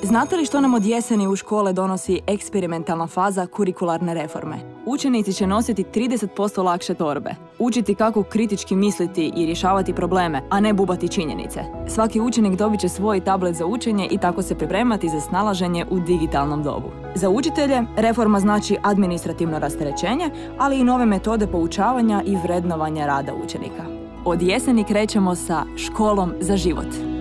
Znate li što nam od jeseni u škole donosi eksperimentalna faza kurikularne reforme? Učenici će nositi 30% lakše torbe, učiti kako kritički misliti i rješavati probleme, a ne bubati činjenice. Svaki učenik dobit će svoj tablet za učenje i tako se pripremati za snalaženje u digitalnom dobu. Za učitelje reforma znači administrativno rasterećenje, ali i nove metode poučavanja i vrednovanja rada učenika. Od jeseni krećemo sa školom za život.